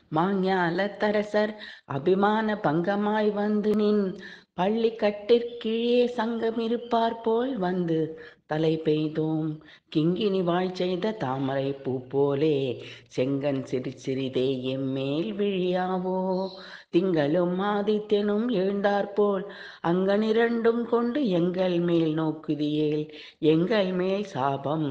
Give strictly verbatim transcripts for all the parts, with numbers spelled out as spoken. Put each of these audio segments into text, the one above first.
மாஞாலத்தரசர் அபிமான பங்கமாய் வந்து நின் பள்ளி கட்டிற்கீழே சங்கமிருப்பார் போல் வந்து தலை பெய்தோம். கிங்கினி வாழ் செய்த தாமரை பூ போலே செங்கன் சிறு சிறிதே எம்மேல் விழியாவோ. திங்களும் ஆதித்யனும் எழுந்தாற்போல் அங்கனிரண்டும் கொண்டு எங்கள் மேல் நோக்குதியேல் எங்கள் மேல் சாபம்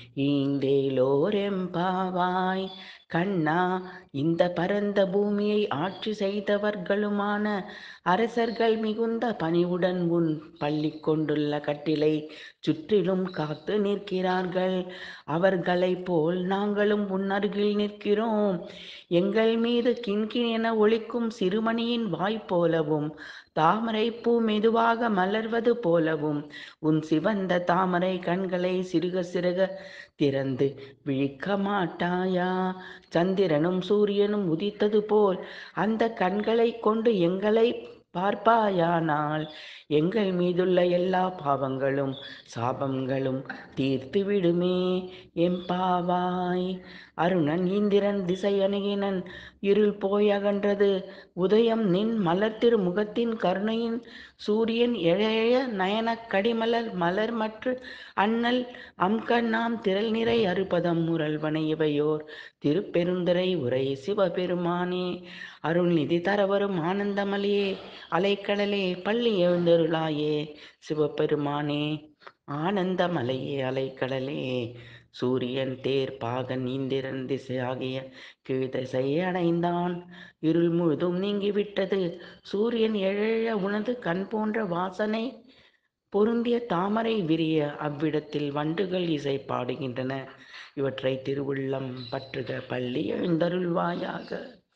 ஈந்தேலோரெம்பாவாய். கண்ணா, இந்த பரந்த பூமியை ஆட்சி செய்தவர்களுமான அரசர்கள் மிகுந்த பணிவுடன் உன் பள்ளி கொண்டுள்ள கட்டிலை சுற்றிலும் காத்து நிற்கிறார்கள். அவர்களைப் போல் நாங்களும் உன் அருகில் நிற்கிறோம். எங்கள் மீது கிண்கிண் என ஒலிக்கும் சிறுமணியின் வாய் போலவும் தாமரை பூ மெதுவாக மலர்வது போலவும் உன் சிவந்த தாமரை கண்களை சிறுக சிறுக திறந்து விழிக்க மாட்டாயா? சந்திரனும் சூரியனும் உதித்தது போல் அந்த கண்களை கொண்டு எங்களை பார்ப்பாயானால் எங்கள் மீதுள்ள எல்லா பாவங்களும் சாபங்களும் தீர்த்து விடுமே. எம்பாவாய். அருணன் இந்திரன் திசை அணுகினன் இருள் போய் அகன்றது. உதயம் நின் மலர்த்திரு முகத்தின் கருணையின் சூரியன் எழைய நயனக் கடிமலர் மலர் மற்று அண்ணல் அம்கண்ணாம் திரள் நிறை அறுபதம் முரல்வன இவையோர் திருப்பெருந்துறை உரை சிவபெருமானே. அருள்நிதி தரவரும் ஆனந்தமலையே, அலைக்கடலே, பள்ளி எழுந்தருளாயே சிவபெருமானே. ஆனந்தமலையே, அலைக்கடலே, சூரியன் தேர் பாகன் இந்திரன் திசையாகிய கீழ்திசை அடைந்தான். இருள் முழுதும் நீங்கிவிட்டது. சூரியன் எழ உனது கண் போன்ற வாசனை பொருந்திய தாமரை விரிய அவ்விடத்தில் வண்டுகள் இசை பாடுகின்றன. இவற்றை திருவுள்ளம் பற்றுக. பள்ளி எழுந்தருள்வாயாக.